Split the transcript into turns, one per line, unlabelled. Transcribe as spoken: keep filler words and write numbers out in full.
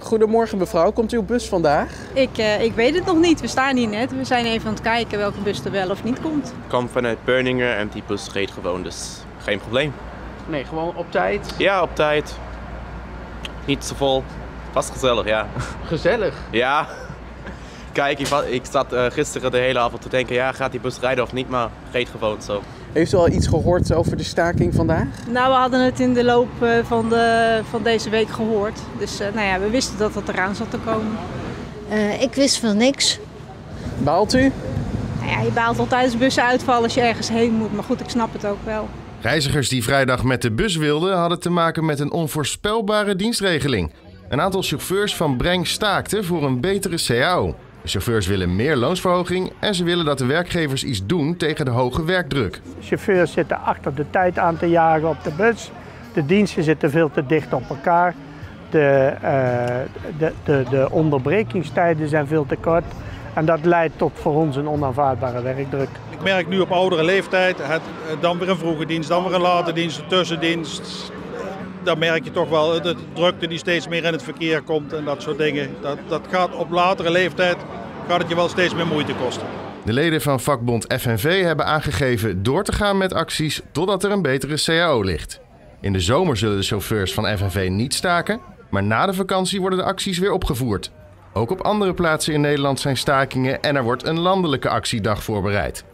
Goedemorgen mevrouw, komt uw bus vandaag?
Ik, uh, ik weet het nog niet, we staan hier net. We zijn even aan het kijken welke bus er wel of niet komt.
Ik kom vanuit Beuningen en die bus reed gewoon, dus geen probleem.
Nee, gewoon op tijd?
Ja, op tijd. Niet zo vol. Vast gezellig, ja.
Gezellig?
Ja. Kijk, ik, ik zat uh, gisteren de hele avond te denken, ja, gaat die bus rijden of niet, maar reed gewoon zo.
Heeft u al iets gehoord over de staking vandaag?
Nou, we hadden het in de loop van, de, van deze week gehoord. Dus uh, nou ja, we wisten dat het eraan zat te komen.
Uh, ik wist van niks.
Baalt u?
Nou ja, je baalt altijd als bussen uitvallen als je ergens heen moet. Maar goed, ik snap het ook wel.
Reizigers die vrijdag met de bus wilden, hadden te maken met een onvoorspelbare dienstregeling. Een aantal chauffeurs van Breng staakten voor een betere C A O. De chauffeurs willen meer loonsverhoging en ze willen dat de werkgevers iets doen tegen de hoge werkdruk.
De chauffeurs zitten achter de tijd aan te jagen op de bus. De diensten zitten veel te dicht op elkaar. De, uh, de, de, de onderbrekingstijden zijn veel te kort. En dat leidt tot voor ons een onaanvaardbare werkdruk.
Ik merk nu op oudere leeftijd, het, dan weer een vroege dienst, dan weer een late dienst, een tussendienst. Dan merk je toch wel de drukte die steeds meer in het verkeer komt en dat soort dingen. Dat, dat gaat op latere leeftijd gaat het je wel steeds meer moeite kosten.
De leden van vakbond F N V hebben aangegeven door te gaan met acties totdat er een betere C A O ligt. In de zomer zullen de chauffeurs van F N V niet staken, maar na de vakantie worden de acties weer opgevoerd. Ook op andere plaatsen in Nederland zijn stakingen en er wordt een landelijke actiedag voorbereid.